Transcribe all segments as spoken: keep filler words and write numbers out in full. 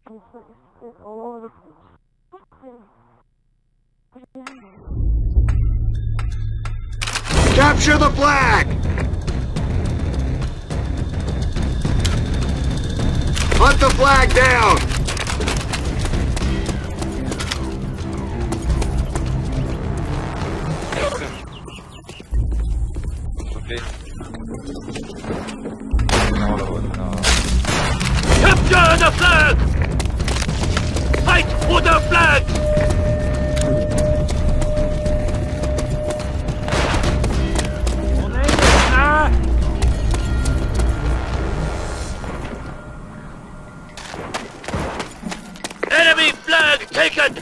Capture the flag! Hunt the flag down! Okay. No, no. Capture the flag! Fight for the flag! Enemy flag taken!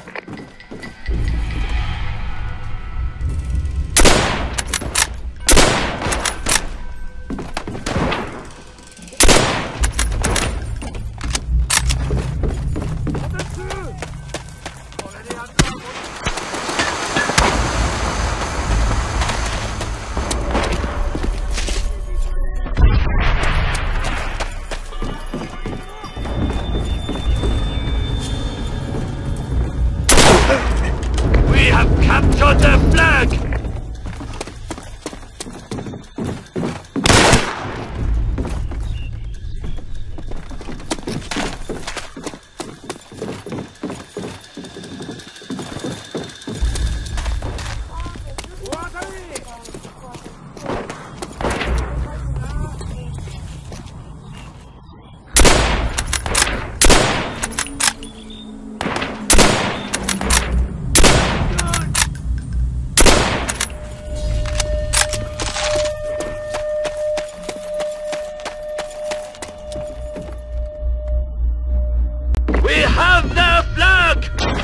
Capture the flag! Have the flag!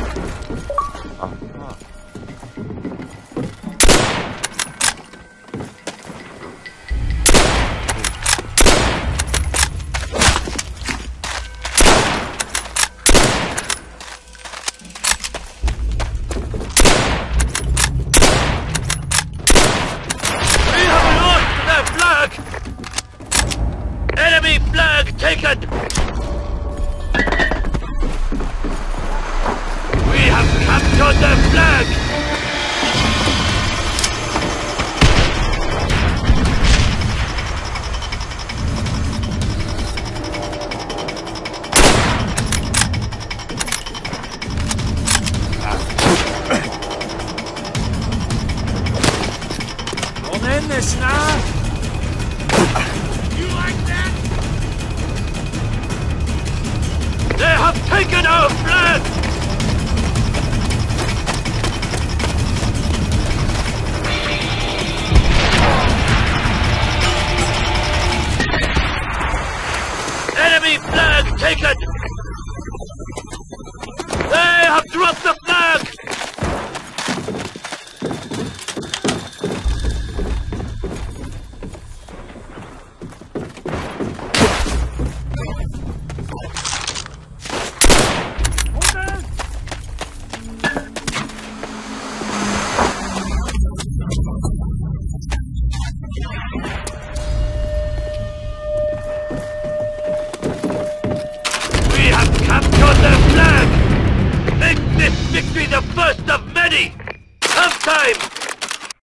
We have lost the flag! Enemy flag taken! Capture the flag! Don't end this now! You like that? They have taken our flag! Enemy flag taken! They have dropped the flag! Capture the flag! Make this victory the first of many! Half time!